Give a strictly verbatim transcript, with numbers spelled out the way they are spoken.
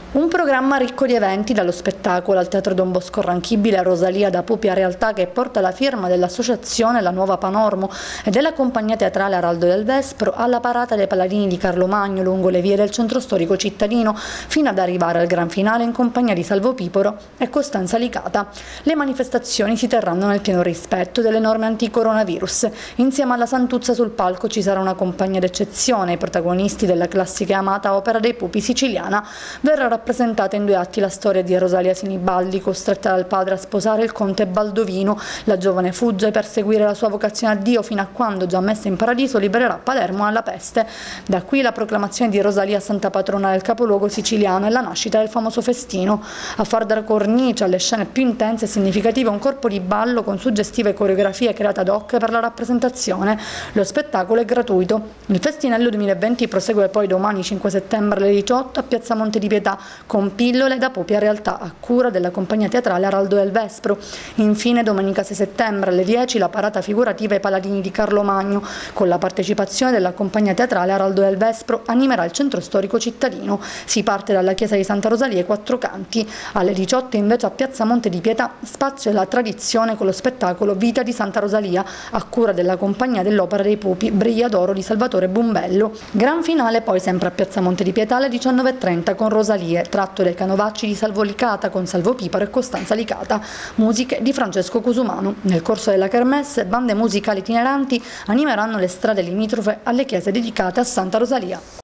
Un programma ricco di eventi, dallo spettacolo al Teatro Don Bosco Ranchibile a Rosalia da Pupi a Realtà, che porta la firma dell'associazione La Nuova Panormo e della compagnia teatrale Araldo del Vespro, alla parata dei Paladini di Carlo Magno lungo le vie del centro storico cittadino, fino ad arrivare al gran finale in compagnia di Salvo Pipero e Costanza Licata. Le manifestazioni si terranno nel pieno rispetto delle norme anti-coronavirus. Insieme alla Santuzza sul palco ci sarà una compagnia d'eccezione. I protagonisti della classica e amata opera dei Pupi siciliana verrà rappresentata in due atti la storia di Rosalia Sinibaldi, costretta dal padre a sposare il conte Baldovino. La giovane fugge per seguire la sua vocazione a Dio fino a quando, già messa in paradiso, libererà Palermo alla peste. Da qui la proclamazione di Rosalia santa patrona del capoluogo siciliano e la nascita del famoso festino. A far da cornice alle scene più intense e significative un corpo di ballo con suggestive coreografie create ad hoc per la rappresentazione. Lo spettacolo è gratuito. Il Festinello duemilaventi prosegue poi domani cinque settembre alle diciotto a Piazza Monte di Pietà, con pillole da Pupi a Realtà a cura della compagnia teatrale Araldo del Vespro. Infine domenica sei settembre alle dieci la parata figurativa ai Paladini di Carlo Magno, con la partecipazione della compagnia teatrale Araldo del Vespro, animerà il centro storico cittadino. Si parte dalla chiesa di Santa Rosalia ai Quattro Canti. Alle diciotto invece a Piazza Monte di Pietà spazio alla tradizione con lo spettacolo Vita di Santa Rosalia a cura della compagnia dell'Opera dei Pupi Briglia d'Oro di Salvatore Bumbello. Gran finale poi sempre a Piazza Monte di Pietà alle diciannove e trenta con Rosalie, tratto dai Canovacci di Salvo Licata con Salvo Piparo e Costanza Licata, musiche di Francesco Cusumano. Nel corso della kermesse bande musicali itineranti animeranno le strade limitrofe alle chiese dedicate a Santa Rosalia.